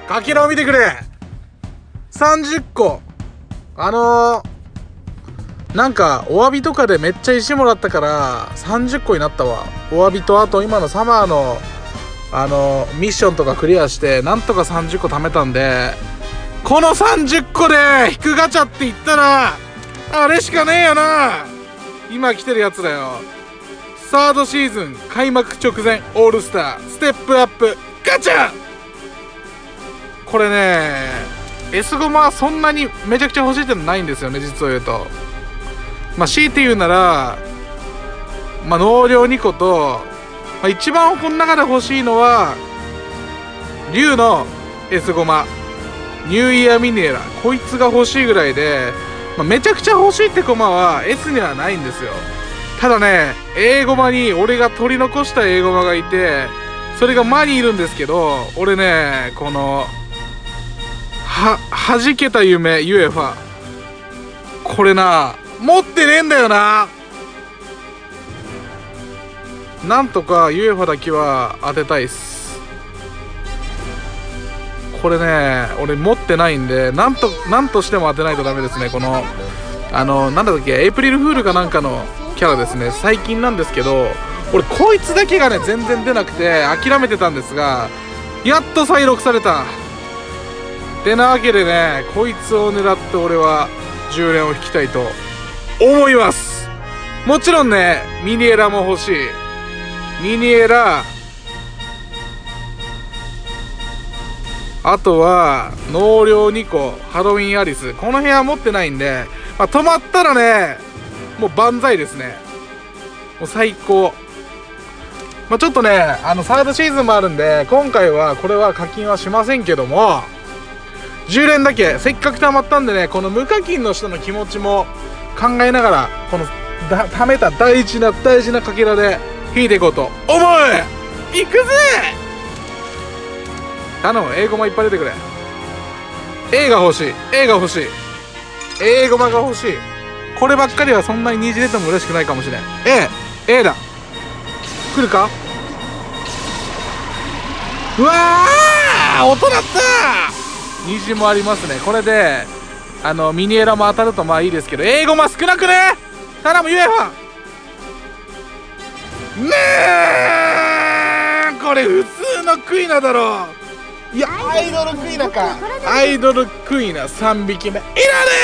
かけらを見てくれ。30個。なんかお詫びとかでめっちゃ石もらったから30個になったわ。お詫びと、あと今のサマーのミッションとかクリアしてなんとか30個貯めたんで、この30個で引くガチャって言ったらあれしかねえよな。今来てるやつだよ。サードシーズン開幕直前オールスターステップアップガチャ。これね S ゴマはそんなにめちゃくちゃ欲しいってのないんですよね、実を言うと。強いて言うなら納涼2個と、一番この中で欲しいのは竜の S ゴマニューイヤーミネラ、こいつが欲しいぐらいで、めちゃくちゃ欲しいってコマは S にはないんですよ。ただね A ゴマに俺が取り残した A ゴマがいて、それがマにいるんですけど、俺ねこの弾けた夢ユエファ、これな持ってねえんだよな。なんとかユエファだけは当てたいっす。これね俺持ってないんで、なんとしても当てないとダメですね。このなんだっけ、エイプリルフールかなんかのキャラですね。最近なんですけど、俺こいつだけがね全然出なくて諦めてたんですが、やっと再録された。てなわけでね、こいつを狙って俺は10連を引きたいと思います。もちろんねミニエラも欲しい。ミニエラ、あとは納涼2個、ハロウィンアリス、この辺は持ってないんで、止まったらねもう万歳ですね。もう最高。ちょっとねサードシーズンもあるんで今回はこれは課金はしませんけども、10連だけせっかく貯まったんでね、この無課金の人の気持ちも考えながら、この貯めた大事なかけらで引いていこうと思う。いくぜ。頼む、英語もいっぱい出てくれ。A が欲しい、A が欲しい、英語が欲しい。こればっかりはそんなに虹出ても嬉しくないかもしれん。A だ。来るか。うわー音鳴った。虹もありますね。これでミニエラも当たるといいですけど、英語も少なくね。頼むユエファねえ、これ普通のクイナだろ。いやアイドルクイナか。アイドルクイナ3匹目いらね